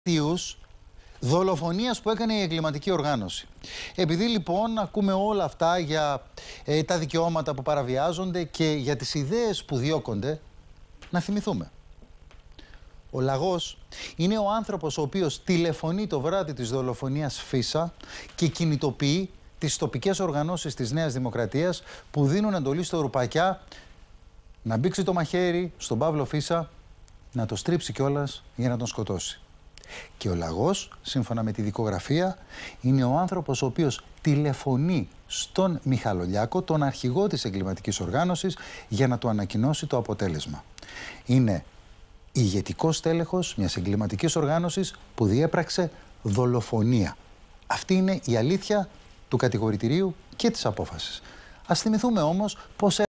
δολοφονίας που έκανε η εγκληματική οργάνωση. Επειδή λοιπόν ακούμε όλα αυτά για τα δικαιώματα που παραβιάζονται και για τις ιδέες που διώκονται, να θυμηθούμε. Ο Λαγός είναι ο άνθρωπος ο οποίος τηλεφωνεί το βράδυ της δολοφονίας Φίσα και κινητοποιεί τις τοπικές οργανώσεις της Νέας Δημοκρατίας που δίνουν εντολή στο Ρουπακιά να μπήξει το μαχαίρι στον Παύλο Φίσα, να το στρίψει κιόλας για να τον σκοτώσει. Και ο Λαγός, σύμφωνα με τη δικογραφία, είναι ο άνθρωπος ο οποίος τηλεφωνεί στον Μιχαλολιάκο, τον αρχηγό της εγκληματικής οργάνωσης, για να του ανακοινώσει το αποτέλεσμα. Είναι ηγετικός τέλεχος μιας εγκληματικής οργάνωσης που διέπραξε δολοφονία. Αυτή είναι η αλήθεια του κατηγορητηρίου και της απόφασης. Ας θυμηθούμε όμως πώς